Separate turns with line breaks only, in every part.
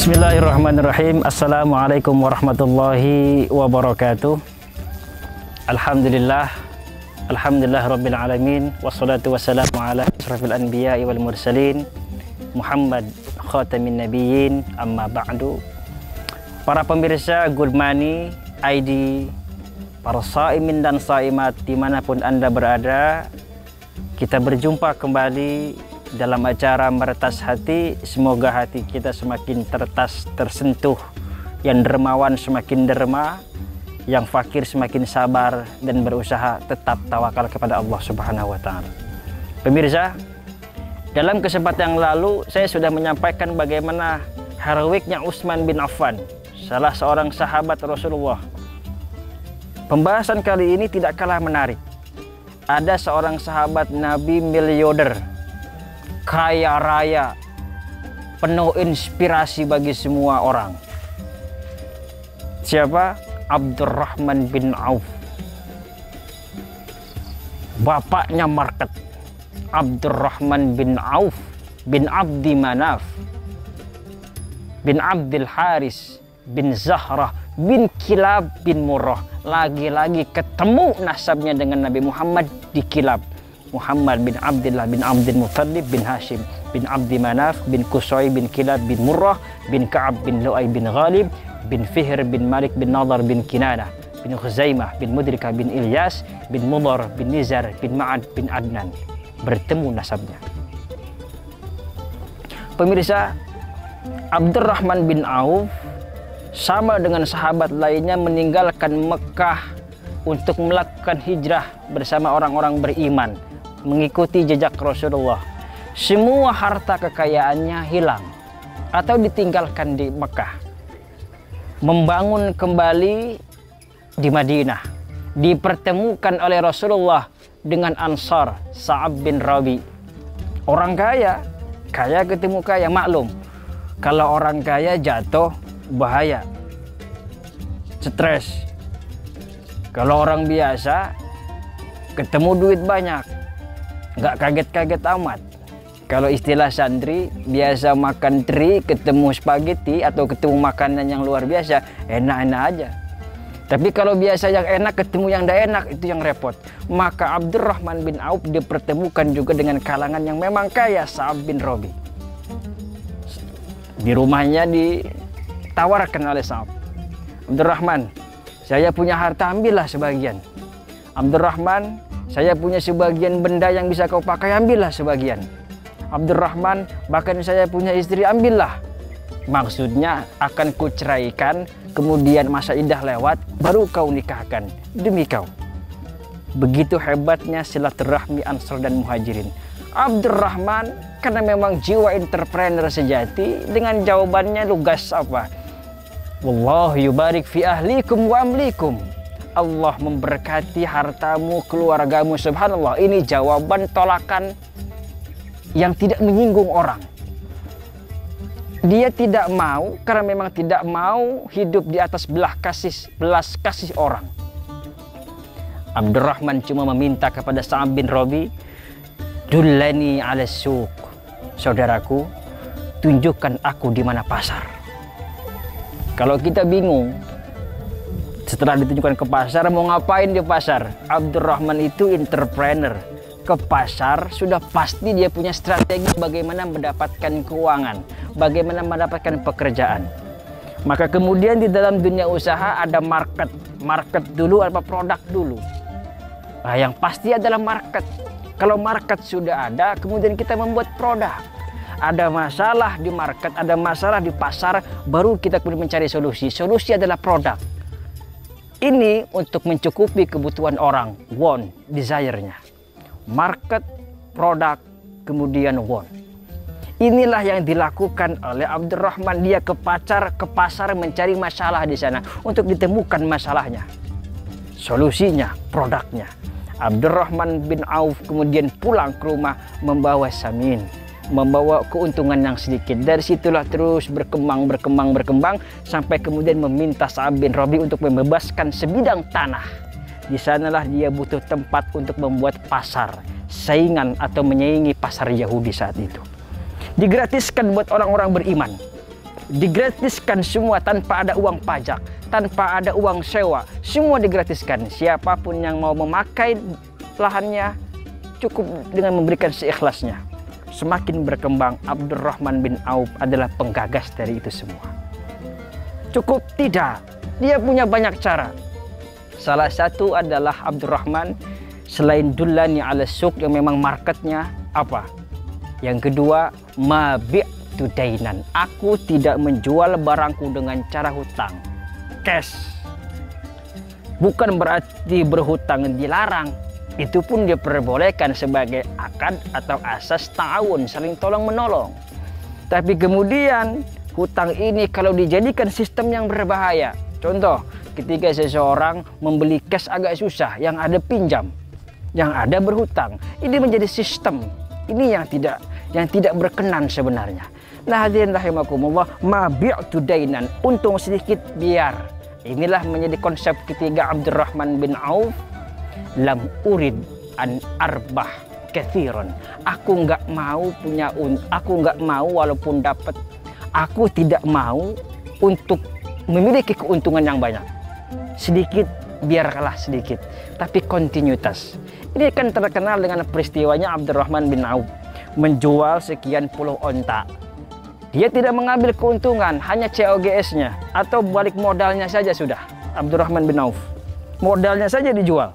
Bismillahirrahmanirrahim. Assalamualaikum warahmatullahi wabarakatuh. Alhamdulillah Rabbil alamin. Wassalatu wassalamu ala asrafil anbiya'i wal mursalin Muhammad khatamin nabiyyin, amma ba'du. Para pemirsa Good Money ID, para saimin dan saimat dimanapun Anda berada, kita berjumpa kembali dalam acara Meretas Hati. Semoga hati kita semakin tersentuh, yang dermawan semakin derma, yang fakir semakin sabar dan berusaha tetap tawakal kepada Allah Subhanahu wa Ta'ala. Pemirsa, dalam kesempatan yang lalu saya sudah menyampaikan bagaimana heroiknya Utsman bin Affan, salah seorang sahabat Rasulullah. Pembahasan kali ini tidak kalah menarik. Ada seorang sahabat Nabi miliarder, kaya raya, penuh inspirasi bagi semua orang. Siapa? Abdurrahman bin Auf. Bapaknya market. Abdurrahman bin Auf bin Abdi Manaf bin Abdul Haris bin Zahrah bin Kilab bin Murrah. Lagi-lagi ketemu nasabnya dengan Nabi Muhammad di Kilab. Muhammad bin Abdullah bin Abdul Muttalib bin Hashim bin Abdi Manaf bin Qusay bin Kilab bin Murrah bin Ka'ab bin Lu'ay bin Ghalib bin Fihr bin Malik bin Nadar bin Kinanah bin Khuzaimah bin Mudrikah bin Ilyas bin Mudar bin Nizar bin Ma'ad bin Adnan. Bertemu nasabnya. Pemirsa, Abdurrahman bin Auf sama dengan sahabat lainnya meninggalkan Mekah untuk melakukan hijrah bersama orang-orang beriman, mengikuti jejak Rasulullah. Semua harta kekayaannya hilang atau ditinggalkan di Mekah, membangun kembali di Madinah. Dipertemukan oleh Rasulullah dengan Ansar, Sa'ab bin Rabi. Orang kaya ketemu kaya, maklum. Kalau orang kaya jatuh bahaya, stres. Kalau orang biasa ketemu duit banyak, nggak kaget-kaget amat. Kalau istilah santri, biasa makan teri ketemu spaghetti atau ketemu makanan yang luar biasa, enak-enak aja. Tapi kalau biasa yang enak ketemu yang tidak enak, itu yang repot. Maka Abdurrahman bin Auf dipertemukan juga dengan kalangan yang memang kaya, Sa'ab bin Rabi. Di rumahnya ditawarkan oleh Sa'ab, Abdurrahman, saya punya harta, ambillah sebagian. Abdurrahman, saya punya sebagian benda yang bisa kau pakai, ambillah sebagian. Abdurrahman, bahkan saya punya istri, ambillah. Maksudnya akan kuceraikan, kemudian masa iddah lewat, baru kau nikahkan, demi kau. Begitu hebatnya silaturahmi Ansar dan Muhajirin. Abdurrahman karena memang jiwa entrepreneur sejati, dengan jawabannya lugas apa? Wallahu yubarik fi ahlikum wa amlikum. Allah memberkati hartamu, keluargamu. Subhanallah, ini jawaban tolakan yang tidak menyinggung orang. Dia tidak mau, karena memang tidak mau hidup di atas belas kasih orang. Abdurrahman cuma meminta kepada Sa'ab bin Rabi, dullani ala suq. Saudaraku, tunjukkan aku di mana pasar. Kalau kita bingung, setelah ditunjukkan ke pasar, mau ngapain di pasar? Abdurrahman itu entrepreneur. Ke pasar sudah pasti dia punya strategi bagaimana mendapatkan keuangan, bagaimana mendapatkan pekerjaan. Maka kemudian di dalam dunia usaha ada market dulu, apa produk dulu. Nah, yang pasti adalah market. Kalau market sudah ada, kemudian kita membuat produk. Ada masalah di market, ada masalah di pasar, baru kita kemudian mencari solusi. Solusi adalah produk. Ini untuk mencukupi kebutuhan orang, want, desire-nya. Market, produk, kemudian want. Inilah yang dilakukan oleh Abdurrahman. Dia ke pasar mencari masalah di sana untuk ditemukan masalahnya, solusinya, produknya. Abdurrahman bin Auf kemudian pulang ke rumah membawa samin, membawa keuntungan yang sedikit. Dari situlah terus berkembang sampai kemudian meminta Sa'ab bin Rabi untuk membebaskan sebidang tanah. Di sanalah dia butuh tempat untuk membuat pasar, saingan atau menyaingi pasar Yahudi saat itu. Digratiskan buat orang-orang beriman. digratiskan semua tanpa ada uang pajak, tanpa ada uang sewa, semua digratiskan. Siapapun yang mau memakai lahannya cukup dengan memberikan seikhlasnya. Semakin berkembang, Abdurrahman bin Auf adalah penggagas dari itu semua. Cukup tidak, dia punya banyak cara. Salah satu adalah Abdurrahman selain dullani ala suq yang memang marketnya apa? Yang kedua, mabi'tu dainan. Aku tidak menjual barangku dengan cara hutang, cash. Bukan berarti berhutang dilarang. Itu pun diperbolehkan sebagai akad atau asas ta'awun, saling tolong menolong. Tapi kemudian hutang ini kalau dijadikan sistem yang berbahaya. Contoh, ketika seseorang membeli cash agak susah, yang ada pinjam, yang ada berhutang. Ini menjadi sistem. Ini yang tidak berkenan sebenarnya. Nah, hadirin rahimakumullah, mabi'tu dainan, untung sedikit biar. Inilah menjadi konsep ketiga Abdurrahman bin Auf. Lam urid an arbah kathiron. Aku nggak mau walaupun dapat. Aku tidak mau untuk memiliki keuntungan yang banyak. Sedikit biar kalah sedikit, tapi kontinuitas. Ini kan terkenal dengan peristiwanya Abdurrahman bin Auf menjual sekian puluh onta. Dia tidak mengambil keuntungan, hanya COGS-nya atau balik modalnya saja sudah. Abdurrahman bin Auf modalnya saja dijual.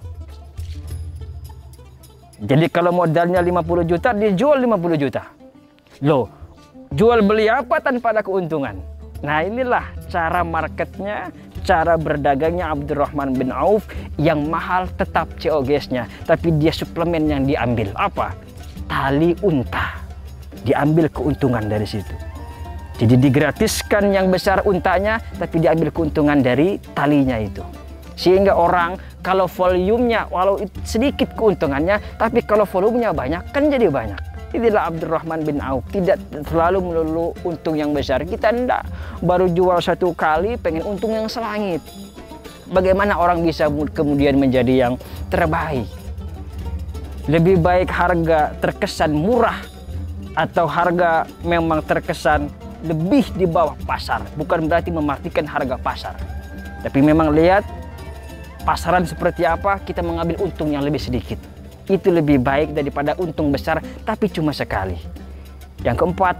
Jadi kalau modalnya 50 juta, dijual 50 juta. Loh, jual beli apa tanpa ada keuntungan? Nah, inilah cara marketnya, cara berdagangnya Abdurrahman bin Auf. Yang mahal tetap COGS-nya, tapi dia suplemen yang diambil apa? Tali unta. Diambil keuntungan dari situ. Jadi digratiskan yang besar untanya, tapi diambil keuntungan dari talinya itu. Sehingga orang kalau volumenya walau sedikit keuntungannya, tapi kalau volumenya banyak kan jadi banyak. Inilah Abdurrahman bin Auf, tidak selalu melulu untung yang besar. Kita enggak, baru jual satu kali pengen untung yang selangit. Bagaimana orang bisa kemudian menjadi yang terbaik? Lebih baik harga terkesan murah atau harga memang terkesan lebih di bawah pasar. Bukan berarti mematikan harga pasar, tapi memang lihat pasaran seperti apa, kita mengambil untung yang lebih sedikit. Itu lebih baik daripada untung besar tapi cuma sekali. Yang keempat,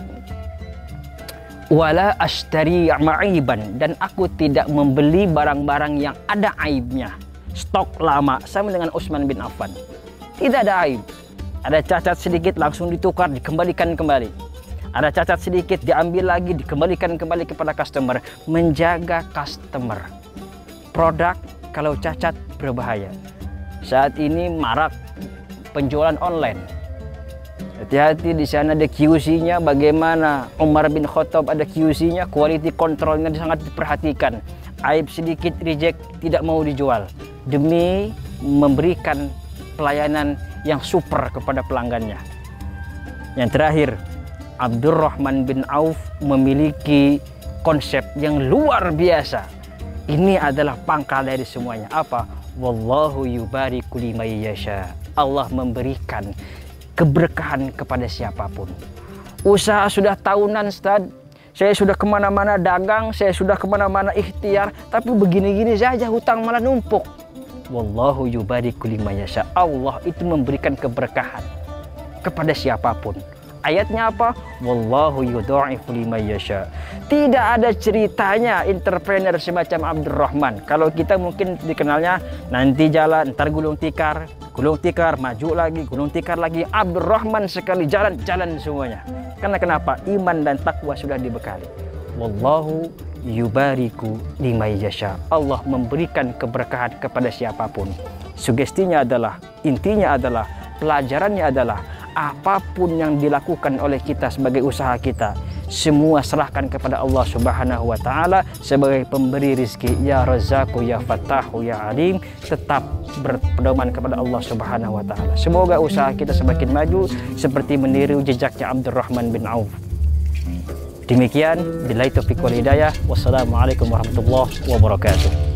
wala ashtari ma'iban, dan aku tidak membeli barang-barang yang ada aibnya. Stok lama, sama dengan Utsman bin Affan. Tidak ada aib. Ada cacat sedikit langsung ditukar, dikembalikan kembali. Ada cacat sedikit diambil lagi, dikembalikan kembali kepada customer. Menjaga customer. Produk kalau cacat berbahaya. Saat ini marak penjualan online. Hati-hati, di sana ada QC-nya. Bagaimana Umar bin Khattab ada QC-nya, quality control-nya sangat diperhatikan. Aib sedikit reject, tidak mau dijual demi memberikan pelayanan yang super kepada pelanggannya. Yang terakhir, Abdurrahman bin Auf memiliki konsep yang luar biasa. Ini adalah pangkal dari semuanya. Apa? Wallahu yubariku liman yasha. Allah memberikan keberkahan kepada siapapun. Usaha sudah tahunan, Ustaz. Saya sudah kemana-mana dagang, saya sudah kemana-mana ikhtiar, tapi begini-gini saja hutang malah numpuk. Wallahu yubariku liman yasha. Allah itu memberikan keberkahan kepada siapapun. Ayatnya apa? Wallahu yudha'ifu liman yasha. Tidak ada ceritanya entrepreneur semacam Abdurrahman. Kalau kita mungkin dikenalnya nanti jalan, ntar gulung tikar, maju lagi, gulung tikar lagi. Abdurrahman sekali jalan semuanya. Karena kenapa? Iman dan takwa sudah dibekali. Wallahu yubariku liman yasha. Allah memberikan keberkahan kepada siapapun. Sugestinya adalah, intinya adalah, pelajarannya adalah, apapun yang dilakukan oleh kita sebagai usaha kita, semua serahkan kepada Allah Subhanahu wa Ta'ala sebagai pemberi rizki. Ya Razzaku, ya Fattahu, ya Alim. Tetap berpedoman kepada Allah Subhanahu wa Ta'ala. Semoga usaha kita semakin maju seperti meniru jejaknya Abdurrahman bin Auf. Demikian, billahi taufiq wal hidayah. Wassalamualaikum warahmatullahi wabarakatuh.